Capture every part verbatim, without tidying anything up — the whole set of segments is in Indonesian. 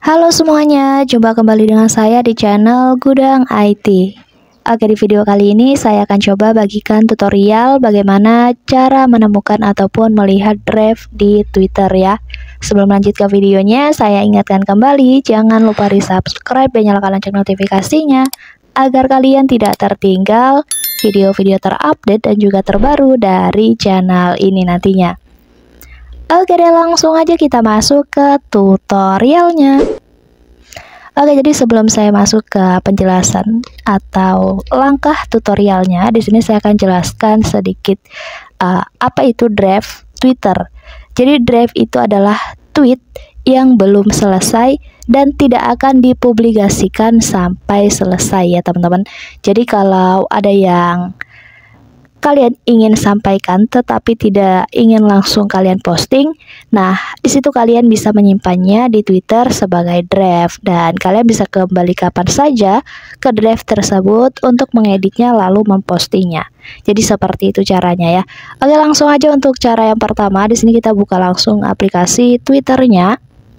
Halo semuanya, jumpa kembali dengan saya di channel Gudang I T. Oke, di video kali ini saya akan coba bagikan tutorial bagaimana cara menemukan ataupun melihat draft di Twitter ya. Sebelum lanjut ke videonya, saya ingatkan kembali jangan lupa di subscribe dan nyalakan lonceng notifikasinya agar kalian tidak tertinggal video-video terupdate dan juga terbaru dari channel ini nantinya. Oke deh, langsung aja kita masuk ke tutorialnya. Oke, jadi sebelum saya masuk ke penjelasan atau langkah tutorialnya, di sini saya akan jelaskan sedikit uh, apa itu draft Twitter. Jadi draft itu adalah tweet yang belum selesai dan tidak akan dipublikasikan sampai selesai ya teman-teman. Jadi kalau ada yang kalian ingin sampaikan tetapi tidak ingin langsung kalian posting, nah disitu kalian bisa menyimpannya di Twitter sebagai draft dan kalian bisa kembali kapan saja ke draft tersebut untuk mengeditnya lalu mempostingnya. Jadi seperti itu caranya ya. Oke, langsung aja untuk cara yang pertama. Di sini kita buka langsung aplikasi Twitternya.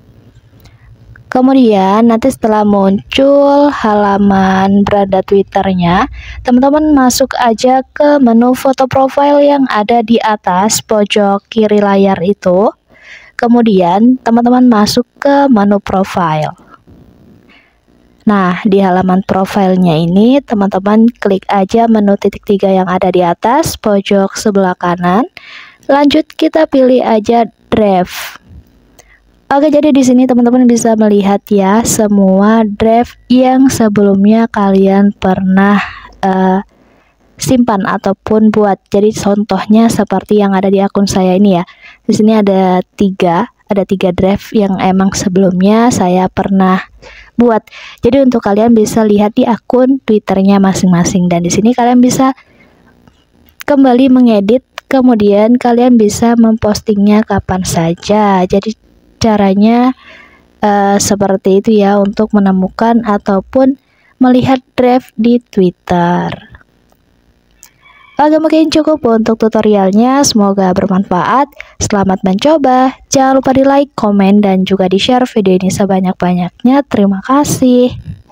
Kemudian nanti setelah muncul halaman beranda Twitternya, teman-teman masuk aja ke menu foto profile yang ada di atas pojok kiri layar itu. Kemudian teman-teman masuk ke menu profile. Nah, di halaman profilnya ini teman-teman klik aja menu titik tiga yang ada di atas pojok sebelah kanan. Lanjut kita pilih aja draft. Oke, jadi di sini teman-teman bisa melihat ya semua draft yang sebelumnya kalian pernah uh, simpan ataupun buat. Jadi contohnya seperti yang ada di akun saya ini ya. Di sini ada tiga, ada tiga draft yang emang sebelumnya saya pernah buat. Jadi untuk kalian bisa lihat di akun Twitternya masing-masing dan di sini kalian bisa kembali mengedit. Kemudian kalian bisa mempostingnya kapan saja. Jadi caranya uh, seperti itu ya untuk menemukan ataupun melihat draft di Twitter. Oke, mungkin cukup untuk tutorialnya. Semoga bermanfaat. Selamat mencoba. Jangan lupa di like, komen, dan juga di share video ini sebanyak-banyaknya. Terima kasih.